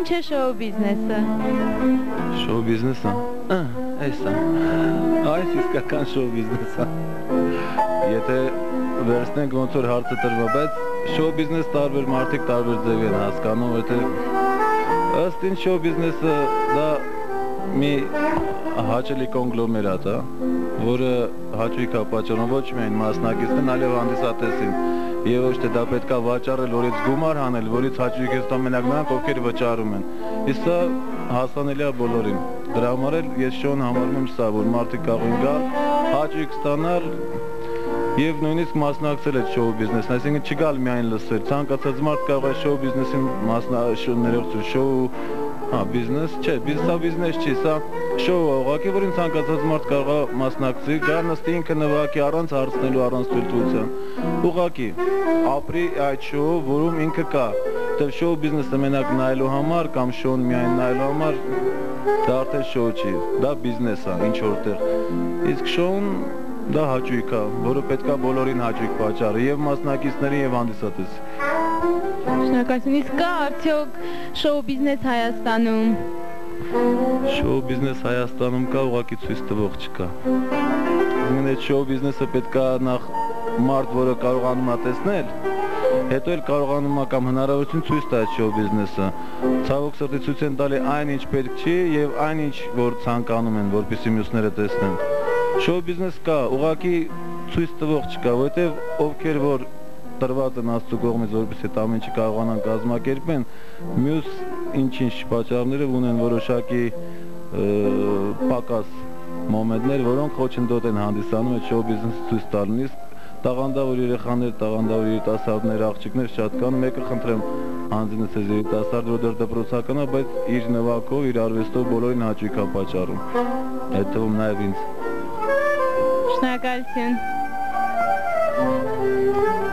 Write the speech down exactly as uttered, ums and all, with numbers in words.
Ինչ է շոու բիզնեսը։ Շոու բիզնեսը։ Այս է։ Այս իսկական շոու բիզնեսը։ Եթե վերցնենք ոնց որ հարցը տրվում, բայց շոու բիզնես տարբեր մարդիկ տարբեր ձև են հասկանում, որտեղ ըստ ինձ շոու բիզնեսը դա մի հաճելի կոնգլոմերատ է, որը հաճույք է պատճառում ոչ միայն մասնակիցներին, այլև հանդիսատեսին, եւ ոչ թե դա պետք է վաճառել, որից գումար հանել, որից հաճույք է ստանում մենակ նրանք, ովքեր վճարում են։ Իսկ սա հասանելի է բոլորին։ Դրա համար էլ ես շոուն համարում եմ սա, որ մարդիկ կարող են գալ, հաճույք ստանալ եւ նույնիսկ մասնակցել այդ շոու բիզնեսին, այսինքն չգալ միայն լսել, ցանկացած մարդ կարող է շոու բիզնեսին մասնակցել, շոու, հա, բիզնես, չէ, սա բիզնես չի, սա շոու է, ուղղակի, որին ցանկացած մարդ կարող է մասնակցի, գա նստի ինքը նվագի առանց հարցնելու, առանց թույլտվության, ուղղակի, ապրի այդ շոու, որում ինքը կա, որտեղ շոու բիզնեսը մենակ նայելու համար կամ շոուն միայն նայելու համար դա արդեն շոու չի, դա բիզնես է, ինչ որտեղ, իսկ շոուն դա հաճույք է, որը պետք է բոլորին հաճույք պատճառի, եւ մասնակիցներին եւ հանդիսատեսին։ Շնորհակալություն, իսկ կա արդյոք շոու բիզնես Հայաստանում։ Շոու բիզնես Հայաստանում կա, ուղղակի ցույց տվող չկա։ Ուրեմն այդ շոու բիզնեսը պետք է նախ մարդ, որը կարողանում է տեսնել, հետո էլ կարողանում է կամ հնարավորություն ցույց տա այդ շոու բիզնեսը։ Ցավոք սրտի ցույց են տալի այնինչ պետք չի եւ այնինչ որ ցանկանում են, որպեսզի մյուսները տեսնեն։ Շոու բիզնես կա, ուղղակի ցույց տվող չկա, որովհետեւ ովքեր որ տրված են Աստծո կողմից, որպեսզի այդ ամեն ինչը կարողանան կազմակերպեն, մյուս ինչ-ինչ պատճառները ունեն որոշակի պակաս մոմենտներ, որոնք խոչընդոտ են հանդիսանում այդ շոու բիզնեսը ցույց տալուն, իսկ տաղանդավոր երեխաներ, տաղանդավոր երիտասարդներ, աղջիկներ շատ կան, մեկը խնդրեմ հանձինս այս երիտասարդ, որ դեռ դպրոցական է, բայց իր նվագով, իր արվեստով բոլորին հաճույք է պատճառում, այդ թվում նաև ինձ։ Շնորհակալություն։